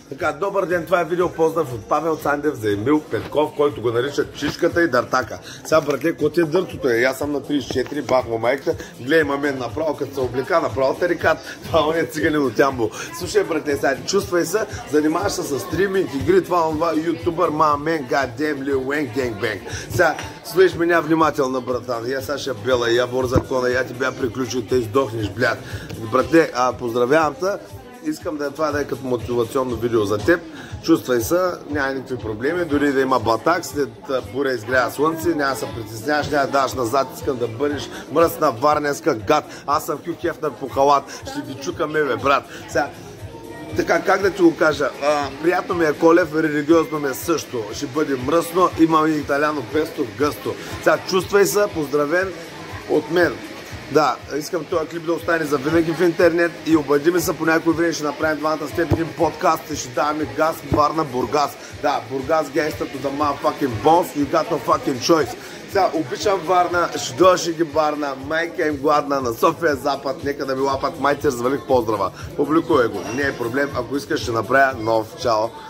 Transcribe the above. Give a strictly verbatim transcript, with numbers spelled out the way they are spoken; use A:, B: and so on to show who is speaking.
A: Така, добър ден, това е видео поздрав от Павел Цандев за Емил Петков, който го нарича Чичката и Дъртака. Сега, братле, какво ти е дъртото е? Аз съм на трийсет и четири, бах му майката, гледай ма мен направо, като се облека, направо тарикат. Това е циганин от Ямбол. Слушай, братле, сега, чувствай се, занимаваш се с стриминг, игри, това, това, ютубър, мамен, гадем, лил, уен, генг, бенг. Сега, слушаш меня внимателно, братан. Я Саша Бела, я Бор закона, я тебя приключил, те издохнеш, блядь. Братле, а, поздравявам те. Искам да е това да е като мотивационно видео за теб. Чувствай се, няма никакви проблеми, дори да има батак, след буря изгрява слънце, няма да се притесняваш, няма да даваш назад, искам да бъдеш мръсна, варненска, гад. Аз съм Хю Хефнер по халат, ще ги чукаме, бе, брат. Сега, така, как да ти го кажа, а, приятно ми е Колев, религиозно ми е също. Ще бъде мръсно, имам и италяно песто, гъсто. Сега, чувствай се, поздравен от мен. Да, искам този клип да остане за винаги в интернет и обади ми се по някой време, ще направим двамата с теб един подкаст и ще даваме газ, Варна, Бургас. Да, Бургас гейстър to the motherfucking boss, you got no fucking choice. Сега, обичам Варна, ще дойда ще ги Варна, майка им гладна, на София Запад, нека да ми лапат, майцер, завалих поздрава. Публикувай го, не е проблем, ако искаш ще направя нов. Чао!